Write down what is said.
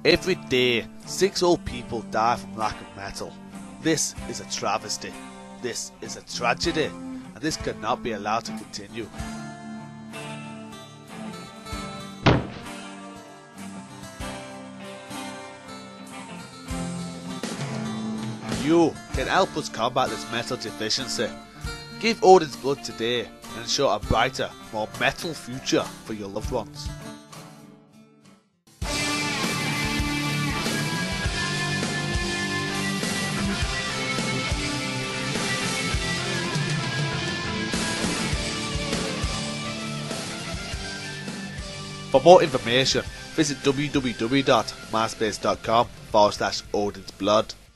Every day, 6 old people die from lack of metal. This is a travesty. This is a tragedy, and this cannot be allowed to continue. You can help us combat this metal deficiency. Give Odin's blood today and ensure a brighter, more metal future for your loved ones. For more information, visit www.myspace.com/Odinsblood.